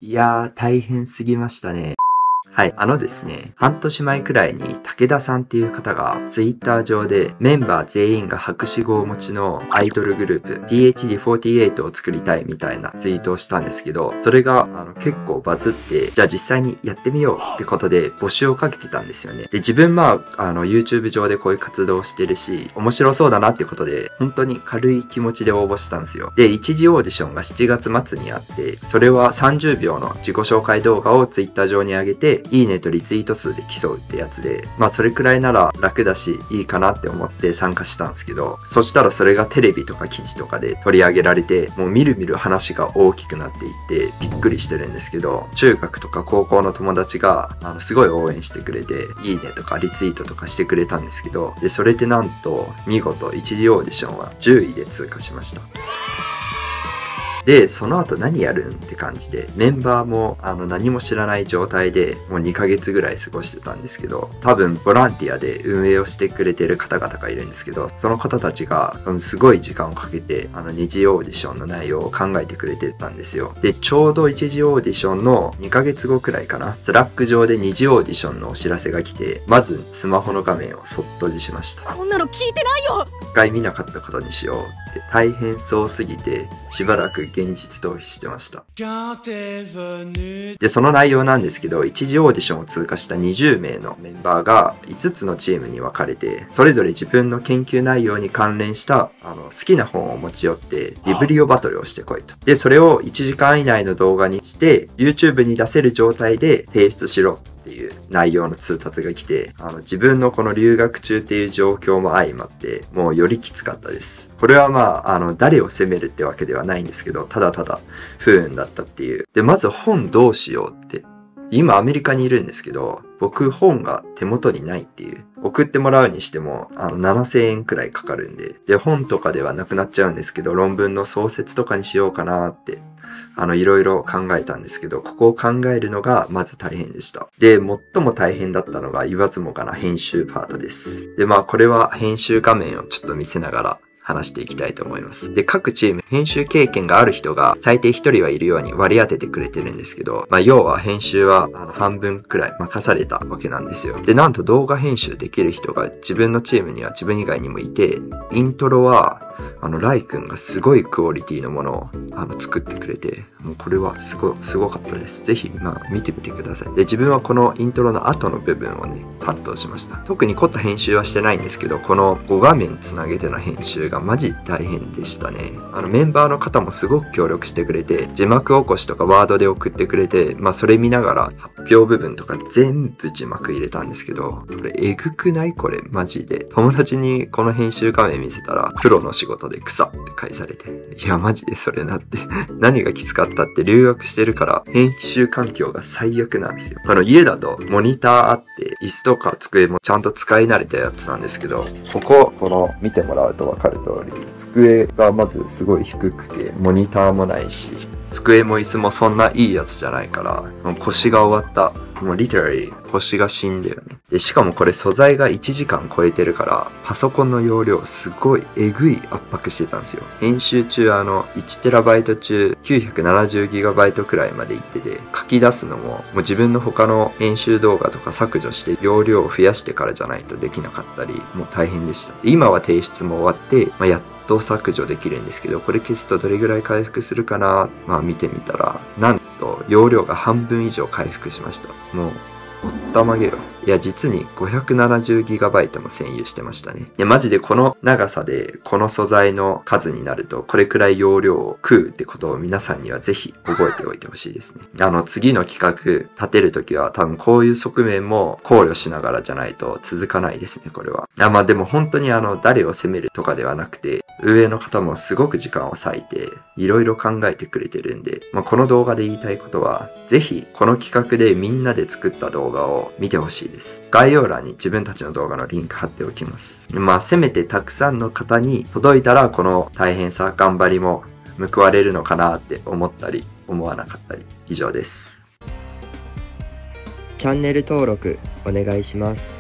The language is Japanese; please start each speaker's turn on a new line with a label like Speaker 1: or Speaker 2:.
Speaker 1: いやー、大変すぎましたね。はい。ですね、半年前くらいに武田さんっていう方がツイッター上でメンバー全員が博士号を持ちのアイドルグループ PhD48 を作りたいみたいなツイートをしたんですけど、それが結構バズって、じゃあ実際にやってみようってことで募集をかけてたんですよね。で、自分YouTube 上でこういう活動をしてるし、面白そうだなってことで、本当に軽い気持ちで応募したんですよ。で、一次オーディションが7月末にあって、それは30秒の自己紹介動画をツイッター上に上げて、いいねとリツイート数で競うってやつで、それくらいなら楽だしいいかなって思って参加したんですけど、そしたらそれがテレビとか記事とかで取り上げられて、もうみるみる話が大きくなっていってびっくりしてるんですけど、中学とか高校の友達がすごい応援してくれて、いいねとかリツイートとかしてくれたんですけど、で、それでなんと見事一次オーディションは10位で通過しました。で、その後何やるんって感じで、メンバーも何も知らない状態でもう2ヶ月ぐらい過ごしてたんですけど、多分ボランティアで運営をしてくれてる方々がいるんですけど、その方たちがすごい時間をかけて二次オーディションの内容を考えてくれてたんですよ。で、ちょうど一次オーディションの2ヶ月後くらいかな、スラック上で二次オーディションのお知らせが来て、まずスマホの画面をそっと閉じしました。
Speaker 2: こんなの聞いてないよ。
Speaker 1: 一回見なかったことにしようって大変そうすぎてしばらく現実逃避してました。で、その内容なんですけど、一次オーディションを通過した20名のメンバーが5つのチームに分かれて、それぞれ自分の研究内容に関連した好きな本を持ち寄ってビブリオバトルをしてこいと。で、それを1時間以内の動画にして YouTube に出せる状態で提出しろっていう内容の通達が来て、自分のこの留学中っていう状況も相まってもうよりきつかったです。これは誰を責めるってわけではないんですけど、ただただ不運だったっていう。で、まず本どうしようって。今アメリカにいるんですけど、僕本が手元にないっていう。送ってもらうにしても7000円くらいかかるんで。で、本とかではなくなっちゃうんですけど、論文の創設とかにしようかなっていろいろ考えたんですけど、ここを考えるのがまず大変でした。で、最も大変だったのが言わずもがな編集パートです。で、これは編集画面をちょっと見せながら話していきたいと思います。で、各チーム編集経験がある人が最低1人はいるように割り当ててくれてるんですけど、要は編集は半分くらい任されたわけなんですよ。で、なんと動画編集できる人が自分のチームには自分以外にもいて、イントロはライ君がすごいクオリティのものを作ってくれて、もうこれはすごかったです。ぜひ見てみてください。で、自分はこのイントロの後の部分をね、担当しました。特に凝った編集はしてないんですけど、この5画面つなげての編集がマジ大変でしたね。メンバーの方もすごく協力してくれて、字幕起こしとかワードで送ってくれて、それ見ながら発表部分とか全部字幕入れたんですけど、これえぐくない？これマジで。友達にこの編集画面見せたら、プロの仕事で草って返されて、いやマジでそれなって何がきつかったって留学してるから編集環境が最悪なんですよ。家だとモニターあって椅子とか机もちゃんと使い慣れたやつなんですけど、この見てもらうとわかる通り、机がまずすごい低くてモニターもないし、机も椅子もそんないいやつじゃないから、腰が終わった。もうリテラリー腰が死んでるね。で、しかもこれ素材が1時間超えてるから、パソコンの容量すごいえぐい圧迫してたんですよ。編集中1TB 中 970GB くらいまでいってて、書き出すのもう自分の他の編集動画とか削除して容量を増やしてからじゃないとできなかったり、もう大変でした。今は提出も終わって、やっと削除できるんですけど、これ消すとどれぐらい回復するかな、見てみたら、なんと容量が半分以上回復しました。もうおったまげよ。いや、実に 570GB も占有してましたね。いや、マジでこの長さで、この素材の数になると、これくらい容量を食うってことを皆さんにはぜひ覚えておいてほしいですね。次の企画立てるときは多分こういう側面も考慮しながらじゃないと続かないですね、これは。でも本当に誰を責めるとかではなくて、運営の方もすごく時間を割いて、いろいろ考えてくれてるんで、この動画で言いたいことは、ぜひこの企画でみんなで作った動画を見てほしいです。概要欄に自分たちの動画のリンク貼っておきます。せめてたくさんの方に届いたら、この大変さ、頑張りも報われるのかなって思ったり、思わなかったり。以上です。
Speaker 3: チャンネル登録お願いします。